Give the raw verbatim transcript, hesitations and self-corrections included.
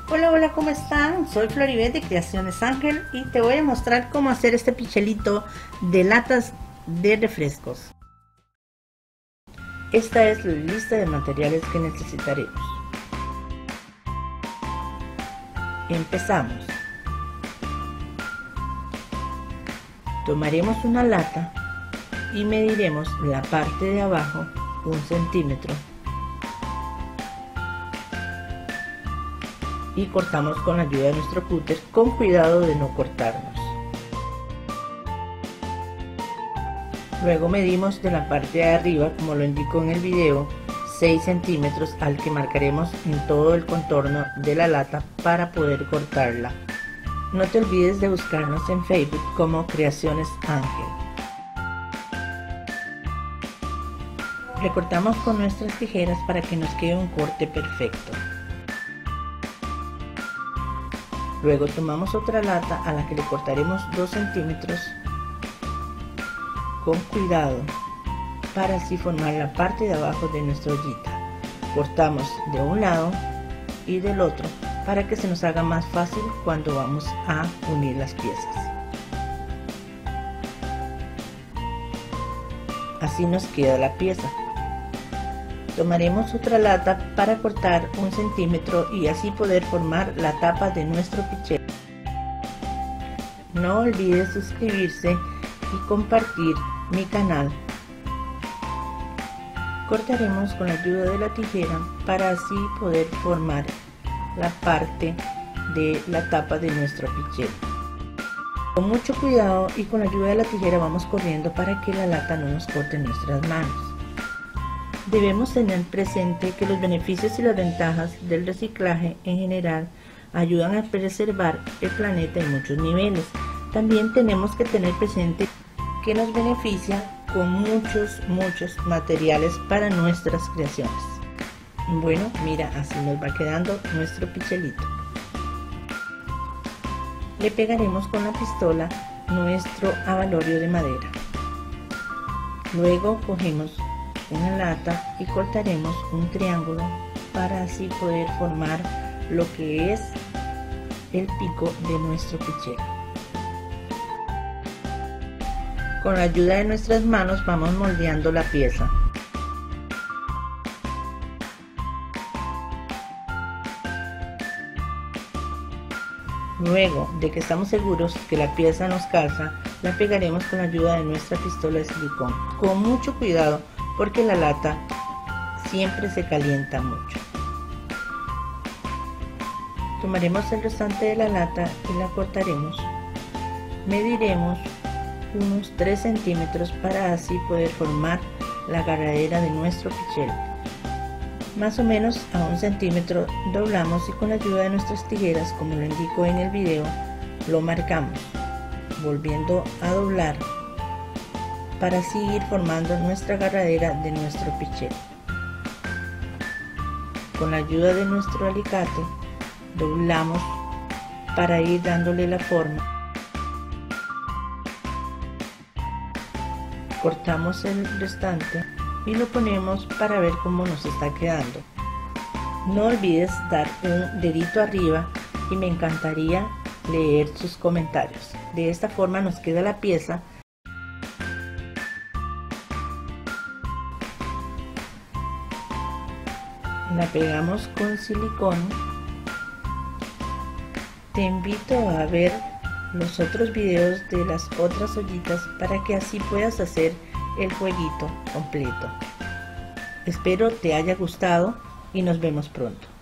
Hola, hola, ¿cómo están? Soy Floribet de Creaciones Ángel y te voy a mostrar cómo hacer este pichelito de latas de refrescos. Esta es la lista de materiales que necesitaremos. Empezamos. Tomaremos una lata y mediremos la parte de abajo un centímetro y cortamos con la ayuda de nuestro cúter con cuidado de no cortarnos. Luego medimos de la parte de arriba, como lo indico en el video, seis centímetros al que marcaremos en todo el contorno de la lata para poder cortarla. No te olvides de buscarnos en Facebook como Creaciones Ángel. Recortamos con nuestras tijeras para que nos quede un corte perfecto. Luego tomamos otra lata a la que le cortaremos dos centímetros con cuidado para así formar la parte de abajo de nuestra ollita. Cortamos de un lado y del otro para que se nos haga más fácil cuando vamos a unir las piezas. Así nos queda la pieza. Tomaremos otra lata para cortar un centímetro y así poder formar la tapa de nuestro pichel. No olvides suscribirse y compartir mi canal. Cortaremos con la ayuda de la tijera para así poder formar la parte de la tapa de nuestro pichel. Con mucho cuidado y con la ayuda de la tijera vamos corriendo para que la lata no nos corte nuestras manos. Debemos tener presente que los beneficios y las ventajas del reciclaje en general ayudan a preservar el planeta en muchos niveles. También tenemos que tener presente que nos beneficia con muchos, muchos materiales para nuestras creaciones. Bueno, mira, así nos va quedando nuestro pichelito. Le pegaremos con la pistola nuestro abalorio de madera. Luego cogemos una lata y cortaremos un triángulo para así poder formar lo que es el pico de nuestro pichel. Con la ayuda de nuestras manos vamos moldeando la pieza. Luego de que estamos seguros que la pieza nos calza, la pegaremos con la ayuda de nuestra pistola de silicón. Con mucho cuidado porque la lata siempre se calienta mucho. Tomaremos el restante de la lata y la cortaremos. Mediremos unos tres centímetros para así poder formar la agarradera de nuestro pichel. Más o menos a un centímetro doblamos y con la ayuda de nuestras tijeras, como lo indico en el video, lo marcamos, volviendo a doblar para así ir formando nuestra agarradera de nuestro pichel. Con la ayuda de nuestro alicate doblamos para ir dándole la forma. Cortamos el restante y lo ponemos para ver cómo nos está quedando. No olvides dar un dedito arriba y me encantaría leer sus comentarios. De esta forma nos queda la pieza. La pegamos con silicón. Te invito a ver los otros videos de las otras ollitas para que así puedas hacer el jueguito completo. Espero te haya gustado y nos vemos pronto.